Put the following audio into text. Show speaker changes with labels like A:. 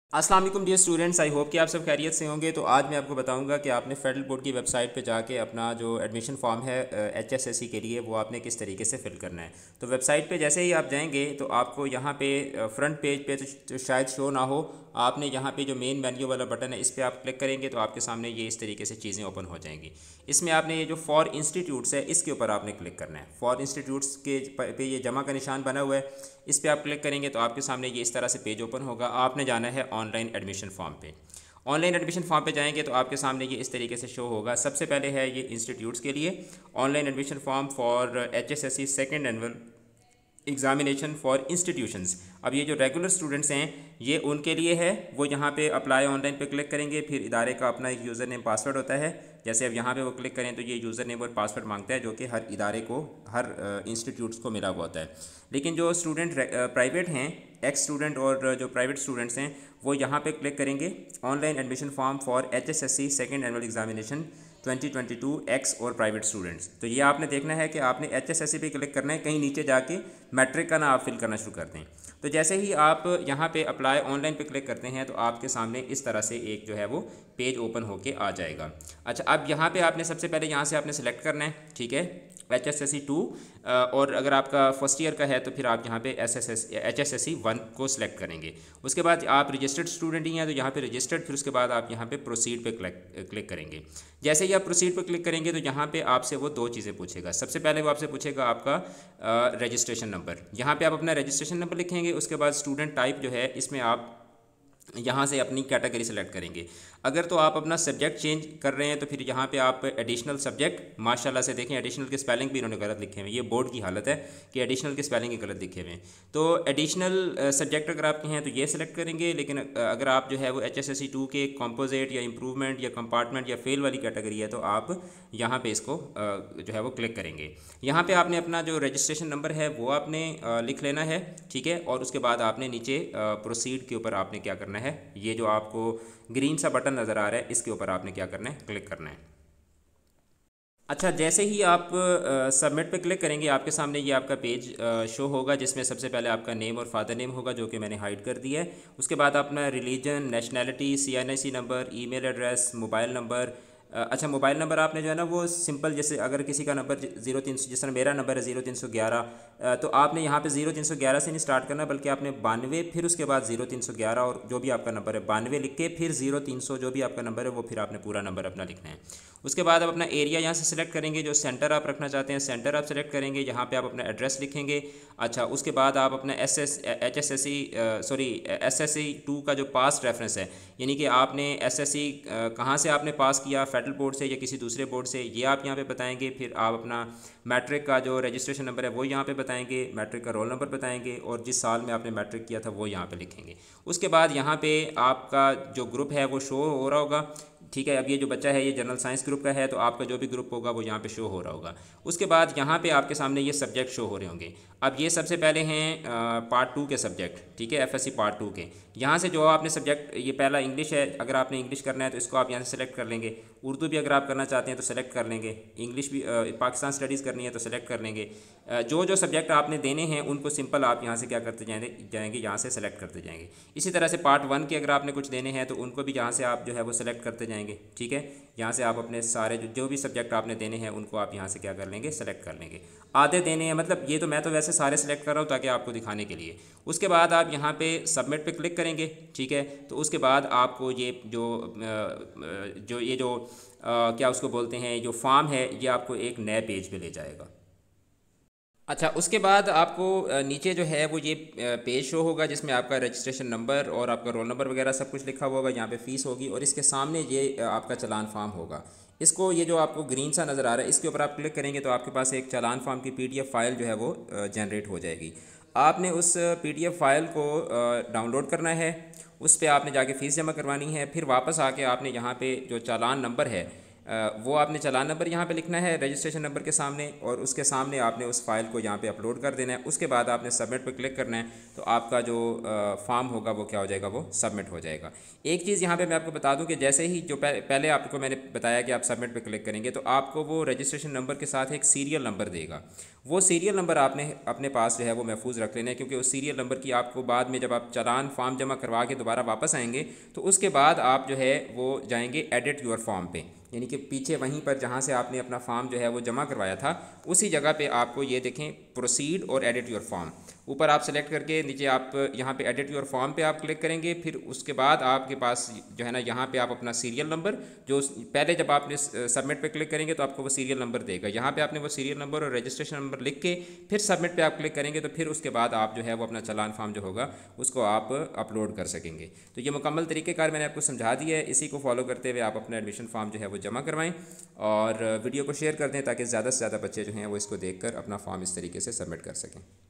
A: अस्सलाम वालेकुम dear students, I hope कि आप सब खैरियत से होंगे। तो आज मैं आपको बताऊंगा कि आपने फेडरल बोर्ड की वेबसाइट पे जाके अपना जो एडमिशन फॉर्म है HSSC के लिए वो आपने किस तरीके से फ़िल करना है। तो वेबसाइट पे जैसे ही आप जाएंगे तो आपको यहाँ पे फ्रंट पेज पे तो शायद शो ना हो। आपने यहाँ पे जो मेन मेन्यू वाला बटन है इस पर आप क्लिक करेंगे तो आपके सामने ये इस तरीके से चीज़ें ओपन हो जाएंगी। इसमें आपने ये जो फॉर इंस्टीट्यूट्स है इसके ऊपर आपने क्लिक करना है। फॉर इंस्टीट्यूट्स के पे ये जमा का निशान बना हुआ है, इस पर आप क्लिक करेंगे तो आपके सामने ये इस तरह से पेज ओपन होगा। आपने जाना है ऑनलाइन एडमिशन फॉर्म पे। ऑनलाइन एडमिशन फॉर्म पे जाएंगे तो आपके सामने ये इस तरीके से शो होगा। सबसे पहले है ये इंस्टीट्यूट्स के लिए online admission form for HSSC second annual examination for institutions. अब ये जो रेगुलर स्टूडेंट्स हैं ये उनके लिए है, वो यहाँ पे अप्लाई ऑनलाइन पे क्लिक करेंगे, फिर इदारे का अपना एक यूज़र नेम पासवर्ड होता है। जैसे अब यहाँ पे वो क्लिक करें तो ये यूज़र नेम और पासवर्ड मांगता है जो कि हर इदारे को, हर इंस्टीट्यूट्स को मिला हुआ होता है। लेकिन जो स्टूडेंट प्राइवेट हैं, एक्स स्टूडेंट और जो प्राइवेट स्टूडेंट्स हैं, वो यहाँ पे क्लिक करेंगे online admission form for HSSC second annual examination 2022 ex और प्राइवेट स्टूडेंट्स। तो ये आपने देखना है कि आपने HSSC पे क्लिक करना है, कहीं नीचे जाके मैट्रिक का ना आप फिल करना शुरू कर दें। तो जैसे ही आप यहाँ पे अप्लाई ऑनलाइन पे क्लिक करते हैं तो आपके सामने इस तरह से एक जो है वो पेज ओपन होके आ जाएगा। अच्छा, अब यहाँ पे आपने सबसे पहले यहाँ से आपने सेलेक्ट करना है, ठीक है, HSSC 2, और अगर आपका फर्स्ट ईयर का है तो फिर आप यहाँ पे HSSC 1 को सिलेक्ट करेंगे। उसके बाद आप रजिस्टर्ड स्टूडेंट ही हैं तो यहाँ पे रजिस्टर्ड, फिर उसके बाद आप यहाँ पे प्रोसीड पे क्लिक करेंगे। जैसे ही आप प्रोसीड पे क्लिक करेंगे तो यहाँ पे आपसे वो दो चीज़ें पूछेगा। सबसे पहले वो आपसे पूछेगा आपका रजिस्ट्रेशन नंबर। यहाँ पे आप अपना रजिस्ट्रेशन नंबर लिखेंगे। उसके बाद स्टूडेंट टाइप जो है इसमें आप यहाँ से अपनी कैटेगरी सेलेक्ट करेंगे। अगर तो आप अपना सब्जेक्ट चेंज कर रहे हैं तो फिर यहाँ पे आप एडिशनल सब्जेक्ट, माशाल्लाह से देखें एडिशनल के स्पेलिंग भी इन्होंने गलत लिखे हुए हैं। ये बोर्ड की हालत है कि एडिशनल के स्पेलिंग ही गलत लिखे हुए हैं। तो एडिशनल सब्जेक्ट अगर आपके हैं तो ये सिलेक्ट करेंगे। लेकिन अगर आप जो है वो HSSC 2 के कॉम्पोजिट या इम्प्रूवमेंट या कंपार्टमेंट या फेल वाली कैटेगरी है तो आप यहाँ पे इसको जो है वो क्लिक करेंगे। यहाँ पे आपने अपना जो रजिस्ट्रेशन नंबर है वो आपने लिख लेना है, ठीक है। और उसके बाद आपने नीचे प्रोसीड के ऊपर आपने क्या करना है, ये जो आपको ग्रीन सा बटन नज़र आ रहा है इसके ऊपर आपने क्या करना है, क्लिक करना है। अच्छा, जैसे ही आप सबमिट पे क्लिक करेंगे आपके सामने ये आपका पेज शो होगा जिसमें सबसे पहले आपका नेम और फादर नेम होगा जो कि मैंने हाइड कर दिया है। उसके बाद अपना religion, nationality, CNIC number, email address, mobile number. अच्छा, मोबाइल नंबर आपने जो है ना वो सिंपल, जैसे अगर किसी का नंबर 0300, जिस तरह मेरा नंबर है 0311, तो आपने यहाँ पे 0311 से नहीं स्टार्ट करना बल्कि आपने 92, फिर उसके बाद 0311 और जो भी आपका नंबर है 92 लिख के फिर 0300 जो भी आपका नंबर है वो फिर आपने पूरा नंबर अपना लिखना है। उसके बाद आप अपना एरिया यहाँ से सिलेक्ट करेंगे, जो सेंटर आप रखना चाहते हैं सेंटर आप सेलेक्ट करेंगे, यहाँ पे आप अपना एड्रेस लिखेंगे। अच्छा, उसके बाद आप अपना SSC 2 का जो पास रेफरेंस है, यानी कि आपने SSC कहाँ से आपने पास किया, फेडरल बोर्ड से या किसी दूसरे बोर्ड से, ये आप यहाँ पे बताएंगे। फिर आप अपना मैट्रिक का जो रजिस्ट्रेशन नंबर है वो यहाँ पे बताएंगे, मैट्रिक का रोल नंबर बताएंगे और जिस साल में आपने मैट्रिक किया था वो यहाँ पे लिखेंगे। उसके बाद यहाँ पे आपका जो ग्रुप है वो शो हो रहा होगा, ठीक है। अब ये जो बच्चा है ये जनरल साइंस ग्रुप का है तो आपका जो भी ग्रुप होगा वो यहाँ पे शो हो रहा होगा। उसके बाद यहाँ पे आपके सामने ये सब्जेक्ट शो हो रहे होंगे। अब ये सबसे पहले हैं पार्ट 2 के सब्जेक्ट, ठीक है, FSC पार्ट 2 के। यहाँ से जो आपने सब्जेक्ट, ये पहला इंग्लिश है, अगर आपने इंग्लिश करना है तो इसको आप यहाँ से सेलेक्ट कर लेंगे। उर्दू भी अगर आप करना चाहते हैं तो सेलेक्ट कर लेंगे। इंग्लिश भी पाकिस्तान स्टडीज़ करनी है तो सेलेक्ट कर लेंगे। जो जो सब्जेक्ट आपने देने हैं उनको सिंपल आप यहाँ से क्या करते जाएंगे, यहाँ से सेलेक्ट करते जाएंगे। इसी तरह से पार्ट 1 के अगर आपने कुछ देने हैं तो उनको भी यहाँ से आप जो है वो सेलेक्ट करते जाएंगे, ठीक है। यहाँ से आप अपने सारे जो भी सब्जेक्ट आपने देने हैं उनको आप यहाँ से क्या कर लेंगे, सेलेक्ट कर लेंगे। आधे देने हैं, मतलब ये तो मैं तो वैसे सारे सेलेक्ट कर रहा हूँ ताकि आपको दिखाने के लिए। उसके बाद आप यहाँ पे सबमिट पे क्लिक करेंगे, ठीक है। तो उसके बाद आपको ये जो क्या उसको बोलते हैं, जो फॉर्म है ये आपको एक नए पेज पे ले जाएगा। अच्छा, उसके बाद आपको नीचे जो है वो ये पेज शो होगा जिसमें आपका रजिस्ट्रेशन नंबर और आपका रोल नंबर वगैरह सब कुछ लिखा हुआ होगा। यहाँ पे फ़ीस होगी और इसके सामने ये आपका चालान फॉर्म होगा। इसको, ये जो आपको ग्रीन सा नज़र आ रहा है इसके ऊपर आप क्लिक करेंगे तो आपके पास एक चालान फॉर्म की PDF फाइल जो है वो जनरेट हो जाएगी। आपने उस PDF फाइल को डाउनलोड करना है, उस पर आपने जाके फ़ीस जमा करवानी है, फिर वापस आके आपने यहाँ पे जो चालान नंबर है वो आपने चालान नंबर यहाँ पे लिखना है रजिस्ट्रेशन नंबर के सामने, और उसके सामने आपने उस फाइल को यहाँ पे अपलोड कर देना है। उसके बाद आपने सबमिट पर क्लिक करना है, तो आपका जो फॉर्म होगा वो क्या हो जाएगा, वो सबमिट हो जाएगा। एक चीज़ यहाँ पे मैं आपको बता दूँ कि जैसे ही जो पहले आपको मैंने बताया कि आप सबमिट पर क्लिक करेंगे तो आपको वो रजिस्ट्रेशन नंबर के साथ एक सीरियल नंबर देगा। वो सीरियल नंबर आपने अपने पास जो है वो महफूज रख लेना है, क्योंकि उस सीरियल नंबर की आपको बाद में जब आप चालान फॉर्म जमा करवा के दोबारा वापस आएंगे तो उसके बाद आप जो है वो जाएंगे एडिट योर फॉर्म पे, यानी कि पीछे वहीं पर जहाँ से आपने अपना फॉर्म जो है वो जमा करवाया था उसी जगह पे आपको ये देखें प्रोसीड और एडिट योर फॉर्म, ऊपर आप सेलेक्ट करके नीचे आप यहाँ पे एडिट योर फॉर्म पे आप क्लिक करेंगे। फिर उसके बाद आपके पास जो है ना यहाँ पे आप अपना सीरियल नंबर जो पहले जब आपने सबमिट पे क्लिक करेंगे तो आपको वो सीरियल नंबर देगा, यहाँ पे आपने वो सीरियल नंबर और रजिस्ट्रेशन नंबर लिख के फिर सबमिट पे आप क्लिक करेंगे तो फिर उसके बाद आप जो है वो अपना चालान फॉर्म जो होगा उसको आप अपलोड कर सकेंगे। तो ये मुकम्मल तरीक़ेकार मैंने आपको समझा दिया है, इसी को फॉलो करते हुए आप अपना एडमिशन फॉर्म जो है वो जमा करवाएं और वीडियो को शेयर कर दें ताकि ज़्यादा से ज़्यादा बच्चे जो हैं वो इसको देखकर अपना फॉर्म इस तरीके से सबमिट कर सकें।